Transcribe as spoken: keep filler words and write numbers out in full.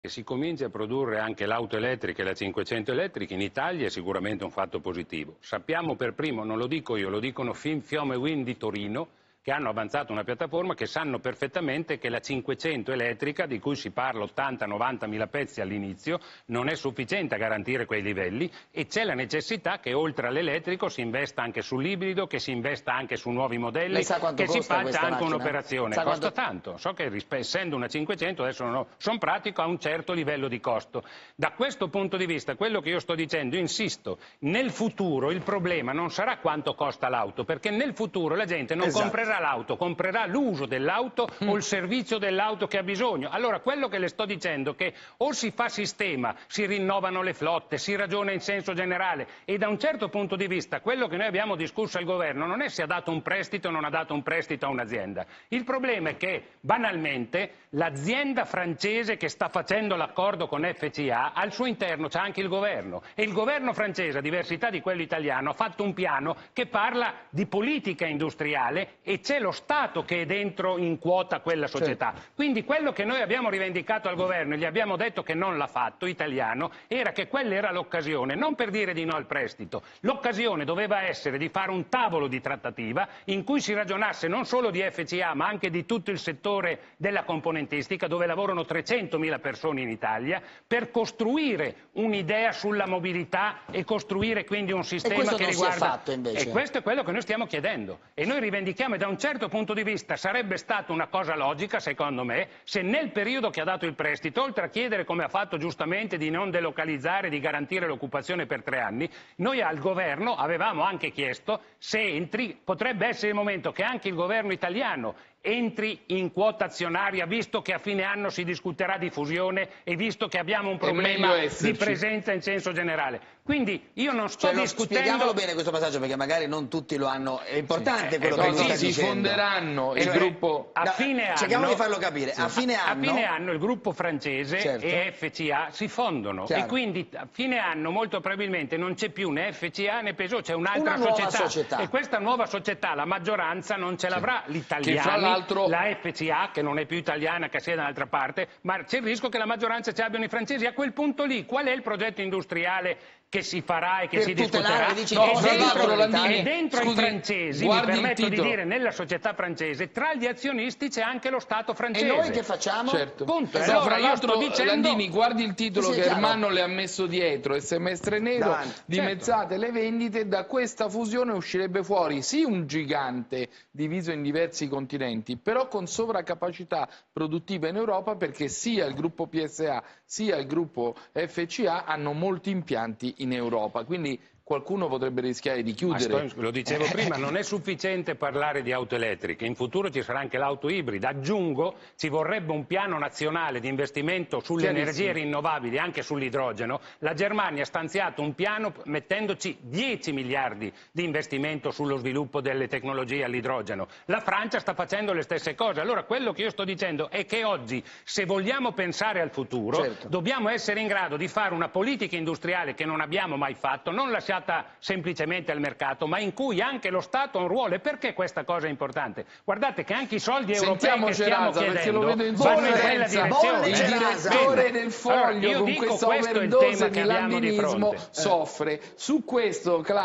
Che si cominci a produrre anche l'auto elettrica e la cinquecento elettrica in Italia è sicuramente un fatto positivo. Sappiamo per primo, non lo dico io, lo dicono Fiume Wind di Torino, che hanno avanzato una piattaforma, che sanno perfettamente che la cinquecento elettrica, di cui si parla ottanta novanta mila pezzi all'inizio, non è sufficiente a garantire quei livelli e c'è la necessità che oltre all'elettrico si investa anche sull'ibrido, che si investa anche su nuovi modelli, che si faccia anche un'operazione. Costa quanto... tanto, so che essendo una cinquecento, adesso non ho, sono pratico, ha un certo livello di costo. Da questo punto di vista, quello che io sto dicendo, insisto, nel futuro il problema non sarà quanto costa l'auto, perché nel futuro la gente non esatto. comprerà l'auto, comprerà l'uso dell'auto mm. o il servizio dell'auto che ha bisogno. Allora quello che le sto dicendo è che o si fa sistema, si rinnovano le flotte, si ragiona in senso generale e da un certo punto di vista quello che noi abbiamo discusso al governo non è se ha dato un prestito o non ha dato un prestito a un'azienda. Il problema è che banalmente l'azienda francese che sta facendo l'accordo con F C A al suo interno c'è anche il governo e il governo francese, a diversità di quello italiano, ha fatto un piano che parla di politica industriale e c'è lo Stato che è dentro in quota quella società. Certo. Quindi quello che noi abbiamo rivendicato al governo e gli abbiamo detto che non l'ha fatto, italiano, era che quella era l'occasione, non per dire di no al prestito, l'occasione doveva essere di fare un tavolo di trattativa in cui si ragionasse non solo di F C A ma anche di tutto il settore della componentistica dove lavorano trecentomila persone in Italia per costruire un'idea sulla mobilità e costruire quindi un sistema che riguarda... Fatto, invece. E questo è quello che noi stiamo chiedendo e noi rivendichiamo e da un certo punto di vista sarebbe stata una cosa logica, secondo me, se nel periodo che ha dato il prestito, oltre a chiedere, come ha fatto giustamente, di non delocalizzare, di garantire l'occupazione per tre anni, noi al governo avevamo anche chiesto se entri, potrebbe essere il momento che anche il governo italiano entri in quota azionaria, visto che a fine anno si discuterà di fusione e visto che abbiamo un problema di presenza in senso generale. Quindi io non sto cioè, discutendo... Spieghiamolo bene questo passaggio perché magari non tutti lo hanno... È importante sì, quello no, che lui no, sta si dicendo. fonderanno il cioè, gruppo... A no, fine anno... Cerchiamo di farlo capire. Sì. A fine anno... A fine anno il gruppo francese certo. e F C A si fondono Chiaro. E quindi a fine anno molto probabilmente non c'è più né F C A né Peugeot, c'è un'altra Una società. società. E questa nuova società, la maggioranza non ce l'avrà sì. l'italiana, la F C A che non è più italiana, che sia da un'altra parte, ma c'è il rischio che la maggioranza ce l'abbiano i francesi. A quel punto lì, qual è il progetto industriale che si farà e che per si discuterà? Dici, no, e dentro, Landini, e dentro scusi, i francesi, mi permetto di dire, nella società francese, tra gli azionisti c'è anche lo Stato francese. E noi che facciamo? Certo. Punto. Esatto. Allora, fra l'altro, dicendo... Landini, guardi il titolo sì, che chiaro. Ermanno le ha messo dietro, il semestre nero, Davanti. dimezzate certo. le vendite, da questa fusione uscirebbe fuori sì un gigante diviso in diversi continenti, però con sovracapacità produttiva in Europa perché sia il gruppo P S A sia il gruppo F C A hanno molti impianti in Europa. Quindi qualcuno potrebbe rischiare di chiudere. Sto, lo dicevo prima, non è sufficiente parlare di auto elettriche, in futuro ci sarà anche l'auto ibrida. Aggiungo, ci vorrebbe un piano nazionale di investimento sulle energie rinnovabili, anche sull'idrogeno. La Germania ha stanziato un piano mettendoci dieci miliardi di investimento sullo sviluppo delle tecnologie all'idrogeno. La Francia sta facendo le stesse cose. Allora quello che io sto dicendo è che oggi, se vogliamo pensare al futuro, certo. dobbiamo essere in grado di fare una politica industriale che non abbiamo mai fatto, non lasciata semplicemente al mercato, ma in cui anche lo Stato ha un ruolo. E perché questa cosa è importante? Guardate che anche i soldi europei che stiamo chiedendo lo vedo in vanno in quella direzione. Il direttore del Foglio allora, con questa overdose di landinismo soffre. Su questo